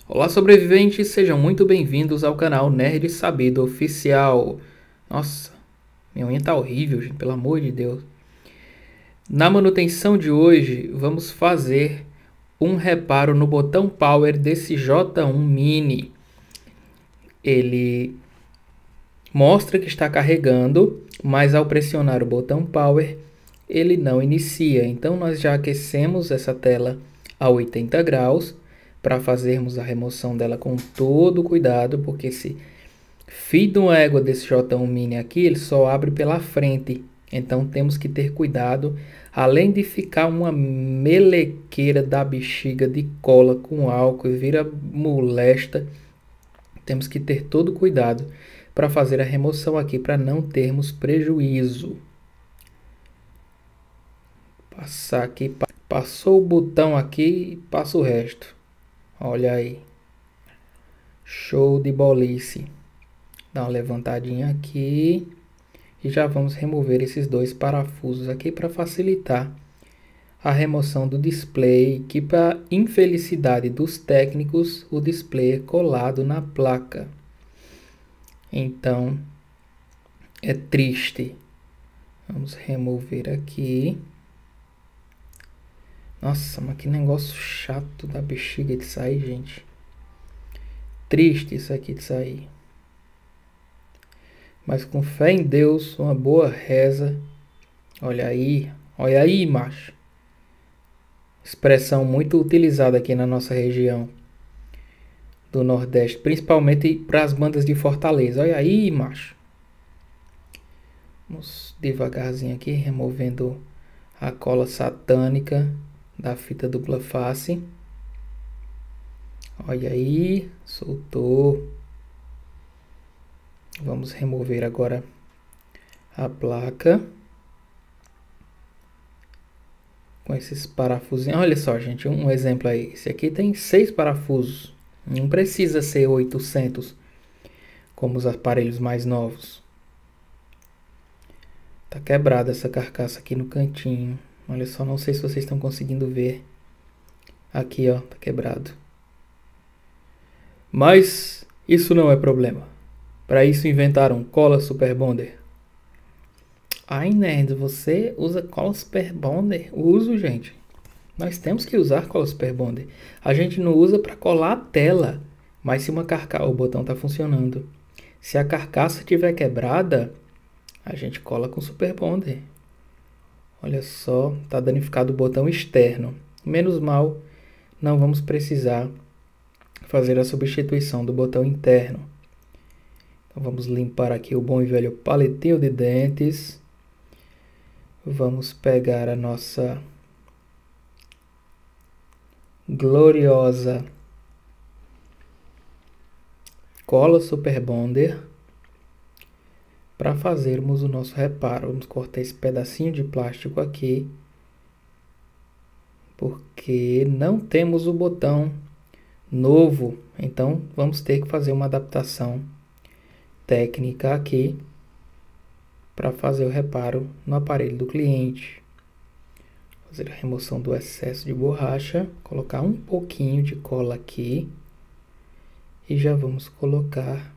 Olá, sobreviventes, sejam muito bem-vindos ao canal Nerd Sabido Oficial. Nossa, minha unha tá horrível, gente, pelo amor de Deus. Na manutenção de hoje, vamos fazer um reparo no botão Power desse J1 Mini. Ele mostra que está carregando, mas ao pressionar o botão Power, ele não inicia. Então nós já aquecemos essa tela a 80 graus para fazermos a remoção dela com todo cuidado, porque esse fio de uma égua desse J1 Mini aqui, ele só abre pela frente. Então temos que ter cuidado, além de ficar uma melequeira da bexiga de cola com álcool e vira molesta, temos que ter todo cuidado para fazer a remoção aqui, para não termos prejuízo. Passar aqui, passou o botão aqui e passa o resto. Olha aí, show de bolice. Dá uma levantadinha aqui e já vamos remover esses dois parafusos aqui para facilitar a remoção do display, que para infelicidade dos técnicos, o display é colado na placa. Então, é triste. Vamos remover aqui. Nossa, mas que negócio chato da bexiga de sair, gente. Triste isso aqui de sair. Mas com fé em Deus, uma boa reza. Olha aí, macho. Expressão muito utilizada aqui na nossa região do Nordeste, principalmente para as bandas de Fortaleza. Olha aí, macho. Vamos devagarzinho aqui, removendo a cola satânica da fita dupla face. Olha aí, soltou. Vamos remover agora a placa com esses parafusinhos. Olha só, gente, um exemplo aí. Esse aqui tem 6 parafusos. Não precisa ser 800 como os aparelhos mais novos. Tá quebrada essa carcaça aqui no cantinho. Olha só, não sei se vocês estão conseguindo ver. Aqui, ó, tá quebrado. Mas isso não é problema. Para isso inventaram cola Super Bonder. Ai, nerd, você usa cola Super Bonder? Uso, gente. Nós temos que usar cola Super Bonder. A gente não usa para colar a tela. Mas se uma carcaça... O botão está funcionando. Se a carcaça estiver quebrada, a gente cola com Super Bonder. Olha só, está danificado o botão externo. Menos mal, não vamos precisar fazer a substituição do botão interno. Então vamos limpar aqui o bom e velho palitinho de dentes. Vamos pegar a nossa gloriosa cola Super Bonder para fazermos o nosso reparo. Vamos cortar esse pedacinho de plástico aqui, porque não temos o botão novo, então vamos ter que fazer uma adaptação técnica aqui para fazer o reparo no aparelho do cliente. Fazer a remoção do excesso de borracha, colocar um pouquinho de cola aqui e já vamos colocar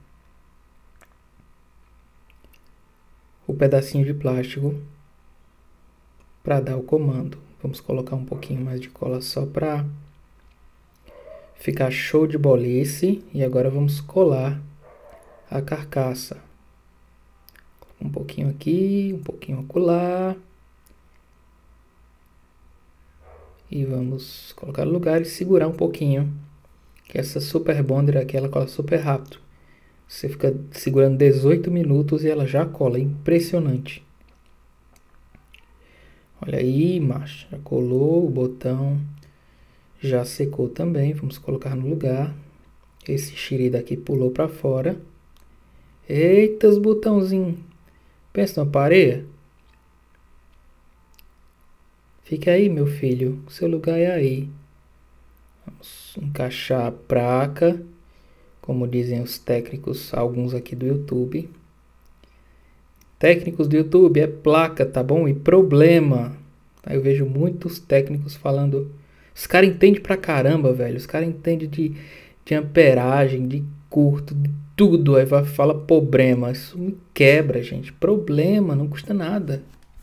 o pedacinho de plástico para dar o comando. Vamos colocar um pouquinho mais de cola só para ficar show de bolice. E agora vamos colar a carcaça. Um pouquinho aqui, um pouquinho acolá. E vamos colocar no lugar e segurar um pouquinho. Que essa Super Bonder aqui, ela cola super rápido. Você fica segurando 18 minutos e ela já cola. Impressionante. Olha aí, macho. Já colou o botão. Já secou também. Vamos colocar no lugar. Esse xiri daqui pulou para fora. Eita, os botãozinhos. Pensa numa pareia. Fica aí, meu filho. O seu lugar é aí. Vamos encaixar a placa. Como dizem os técnicos, alguns aqui do YouTube. Técnicos do YouTube, é placa, tá bom? E problema. Eu vejo muitos técnicos falando... Os caras entendem pra caramba, velho. Os caras entendem de amperagem, de curto, de tudo. Aí fala problema. Isso me quebra, gente. Problema, não custa nada.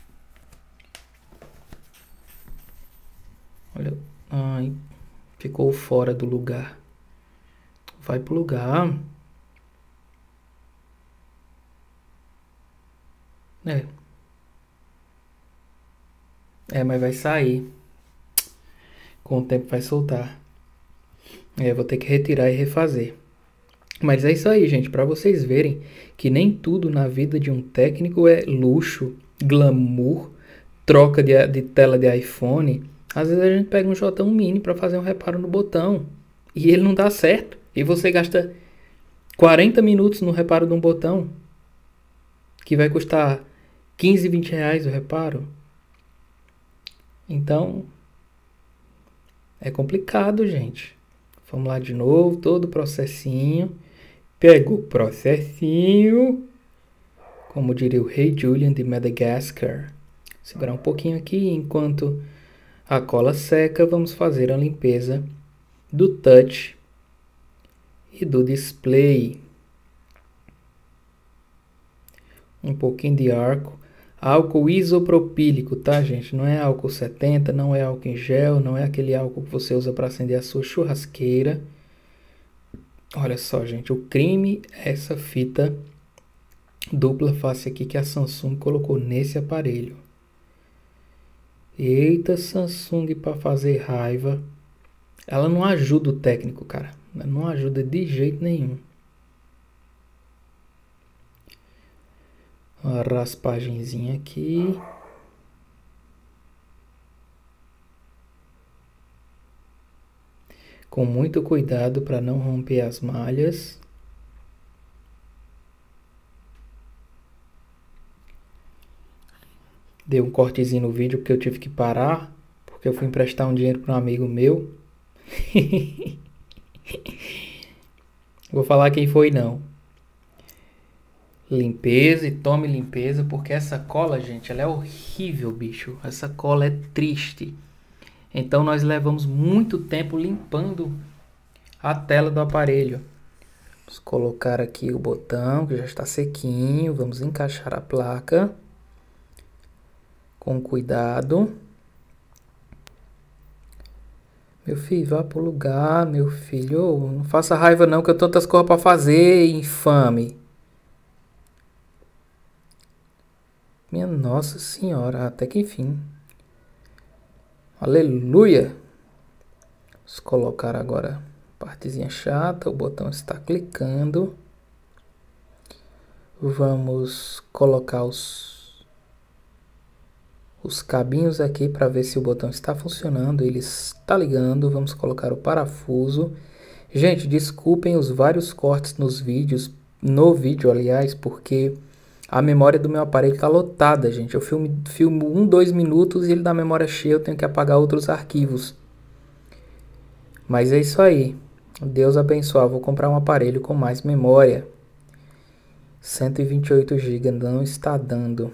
Olha, ai, ficou fora do lugar. Vai pro lugar. Mas vai sair. Com o tempo vai soltar. Vou ter que retirar e refazer. Mas é isso aí, gente. Para vocês verem que nem tudo na vida de um técnico é luxo, glamour, troca de tela de iPhone. Às vezes a gente pega um J1 Mini para fazer um reparo no botão e ele não dá certo. E você gasta 40 minutos no reparo de um botão que vai custar 15, 20 reais o reparo. Então, é complicado, gente. Vamos lá de novo, todo o processinho. Pega o processinho, como diria o Rei Julian de Madagascar. Segurar um pouquinho aqui enquanto a cola seca. Vamos fazer a limpeza do touch e do display. Um pouquinho de álcool isopropílico, tá, gente? Não é álcool 70, não é álcool em gel, não é aquele álcool que você usa para acender a sua churrasqueira. Olha só, gente, o crime é essa fita dupla face aqui que a Samsung colocou nesse aparelho. Eita, Samsung, para fazer raiva. Ela não ajuda o técnico, cara. Ela não ajuda de jeito nenhum. Uma raspagenzinha aqui. Com muito cuidado para não romper as malhas. Dei um cortezinho no vídeo porque eu tive que parar. Porque eu fui emprestar um dinheiro para um amigo meu. Vou falar quem foi não. Limpeza e tome limpeza, porque essa cola, gente, ela é horrível, bicho. Essa cola é triste. Então nós levamos muito tempo limpando a tela do aparelho. Vamos colocar aqui o botão que já está sequinho. Vamos encaixar a placa com cuidado. Meu filho, vá pro lugar, meu filho. Oh, não faça raiva não, que eu tenho tantas coisas para fazer, infame. Minha Nossa Senhora, até que enfim. Aleluia. Vamos colocar agora a partezinha chata. O botão está clicando. Vamos colocar os cabinhos aqui para ver se o botão está funcionando. Ele está ligando. Vamos colocar o parafuso. Gente, desculpem os vários cortes nos vídeos. No vídeo, aliás, porque a memória do meu aparelho está lotada, gente. Eu filmo 1, 2 minutos e ele dá memória cheia. Eu tenho que apagar outros arquivos. Mas é isso aí. Deus abençoe. Vou comprar um aparelho com mais memória. 128 GB não está dando.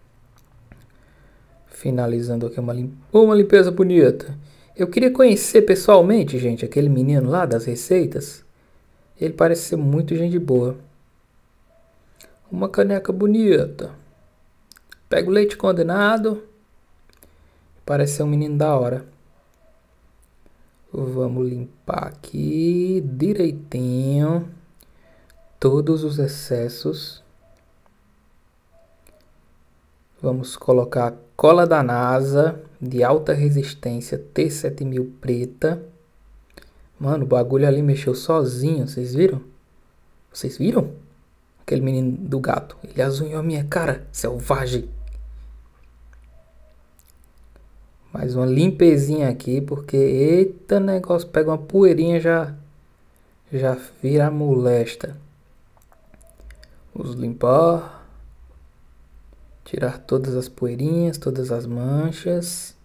Finalizando aqui uma limpeza bonita. Eu queria conhecer pessoalmente, gente, aquele menino lá das receitas. Ele parece ser muito gente boa. Uma caneca bonita. Pega o leite condenado. Parece ser um menino da hora. Vamos limpar aqui direitinho. Todos os excessos. Vamos colocar cola da NASA de alta resistência T7000 preta. Mano, o bagulho ali mexeu sozinho. Vocês viram? Vocês viram? Aquele menino do gato. Ele azunhou a minha cara. Selvagem. Mais uma limpezinha aqui. Porque, eita negócio. Pega uma poeirinha já vira molesta. Vamos limpar. Tirar todas as poeirinhas. Todas as manchas.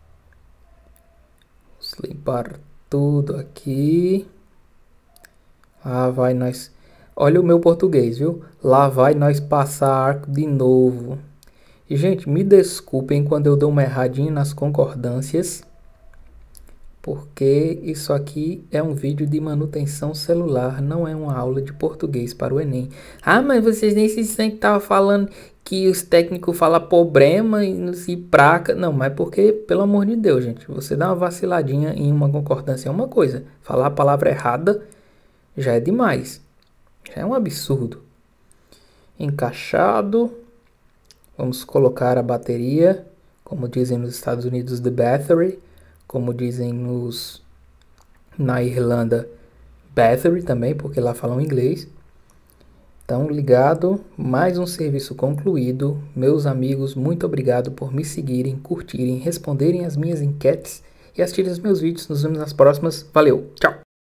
Vamos limpar tudo aqui. Lá vai nós... Olha o meu português, viu? Lá vai nós passar arco de novo. E, gente, me desculpem quando eu dou uma erradinha nas concordâncias. porque isso aqui é um vídeo de manutenção celular, não é uma aula de português para o Enem. Ah, mas vocês nem se sentem que estavam falando que os técnicos falam problema e não se praca. Não, mas porque, pelo amor de Deus, gente, você dá uma vaciladinha em uma concordância é uma coisa. Falar a palavra errada já é demais. Já é um absurdo. Encaixado. Vamos colocar a bateria, como dizem nos Estados Unidos, the battery. Como dizem na Irlanda, battery também, porque lá falam inglês. Então, ligado, mais um serviço concluído. Meus amigos, muito obrigado por me seguirem, curtirem, responderem as minhas enquetes e assistirem os meus vídeos. Nos vemos nas próximas. Valeu, tchau!